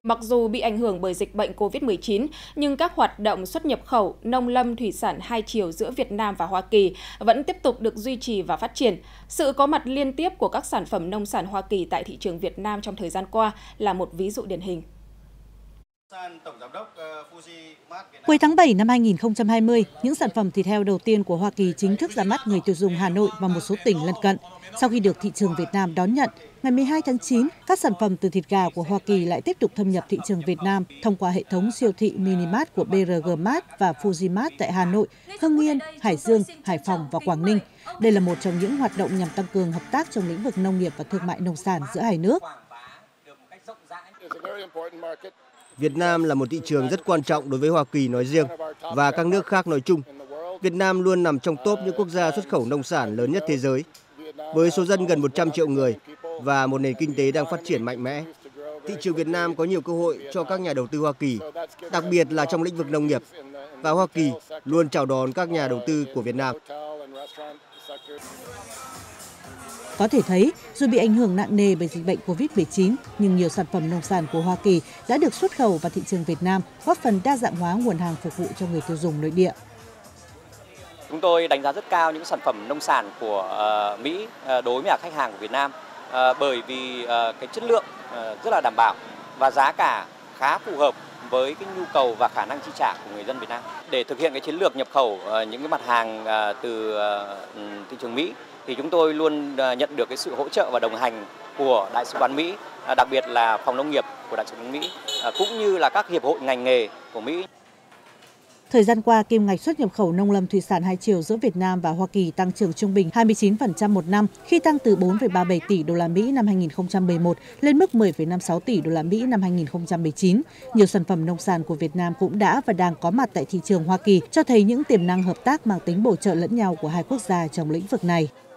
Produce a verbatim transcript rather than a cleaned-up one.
Mặc dù bị ảnh hưởng bởi dịch bệnh Covid mười chín, nhưng các hoạt động xuất nhập khẩu, nông lâm thủy sản hai chiều giữa Việt Nam và Hoa Kỳ vẫn tiếp tục được duy trì và phát triển. Sự có mặt liên tiếp của các sản phẩm nông sản Hoa Kỳ tại thị trường Việt Nam trong thời gian qua là một ví dụ điển hình. Cuối tháng bảy năm hai nghìn không trăm hai mươi, những sản phẩm thịt heo đầu tiên của Hoa Kỳ chính thức ra mắt người tiêu dùng Hà Nội và một số tỉnh lân cận. Sau khi được thị trường Việt Nam đón nhận, ngày mười hai tháng chín, các sản phẩm từ thịt gà của Hoa Kỳ lại tiếp tục thâm nhập thị trường Việt Nam thông qua hệ thống siêu thị Minimart của bê rờ giê Mart và Fujimart tại Hà Nội, Hưng Yên, Hải Dương, Hải Phòng và Quảng Ninh. Đây là một trong những hoạt động nhằm tăng cường hợp tác trong lĩnh vực nông nghiệp và thương mại nông sản giữa hai nước. Việt Nam là một thị trường rất quan trọng đối với Hoa Kỳ nói riêng và các nước khác nói chung. Việt Nam luôn nằm trong top những quốc gia xuất khẩu nông sản lớn nhất thế giới. Với số dân gần một trăm triệu người và một nền kinh tế đang phát triển mạnh mẽ, thị trường Việt Nam có nhiều cơ hội cho các nhà đầu tư Hoa Kỳ, đặc biệt là trong lĩnh vực nông nghiệp. Và Hoa Kỳ luôn chào đón các nhà đầu tư của Việt Nam. Có thể thấy, dù bị ảnh hưởng nặng nề bởi dịch bệnh Covid mười chín, nhưng nhiều sản phẩm nông sản của Hoa Kỳ đã được xuất khẩu vào thị trường Việt Nam, góp phần đa dạng hóa nguồn hàng phục vụ cho người tiêu dùng nội địa. Chúng tôi đánh giá rất cao những sản phẩm nông sản của uh, Mỹ uh, đối với khách hàng của Việt Nam uh, bởi vì uh, cái chất lượng uh, rất là đảm bảo và giá cả khá phù hợp với cái nhu cầu và khả năng chi trả của người dân Việt Nam. Để thực hiện cái chiến lược nhập khẩu uh, những cái mặt hàng uh, từ uh, thị trường Mỹ thì chúng tôi luôn uh, nhận được cái sự hỗ trợ và đồng hành của Đại sứ quán Mỹ, uh, đặc biệt là phòng nông nghiệp của Đại sứ quán Mỹ uh, cũng như là các hiệp hội ngành nghề của Mỹ. Thời gian qua, kim ngạch xuất nhập khẩu nông lâm thủy sản hai chiều giữa Việt Nam và Hoa Kỳ tăng trưởng trung bình hai mươi chín phần trăm một năm, khi tăng từ bốn phẩy ba mươi bảy tỷ đô la Mỹ năm hai nghìn không trăm mười một lên mức mười phẩy năm mươi sáu tỷ đô la Mỹ năm hai nghìn không trăm mười chín. Nhiều sản phẩm nông sản của Việt Nam cũng đã và đang có mặt tại thị trường Hoa Kỳ, cho thấy những tiềm năng hợp tác mang tính bổ trợ lẫn nhau của hai quốc gia trong lĩnh vực này.